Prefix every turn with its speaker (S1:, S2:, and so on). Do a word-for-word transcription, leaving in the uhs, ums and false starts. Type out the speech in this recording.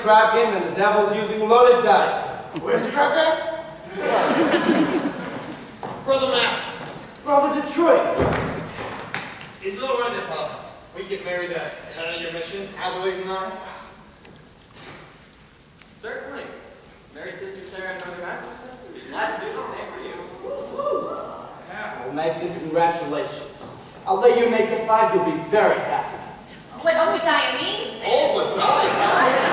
S1: crap game and the devil's using loaded dice.
S2: Where's the crap game? Brother Masters.
S1: Brother Detroit.
S2: Is it alright if uh, we get married at uh, your mission, Adelaide and I?
S3: Certainly. Married sister Sarah and brother Masters. Glad to do the same for you.
S1: Well, Nathan, congratulations. I'll let you make to five, you'll be very happy.
S4: What Obadiah means.
S2: Obadiah?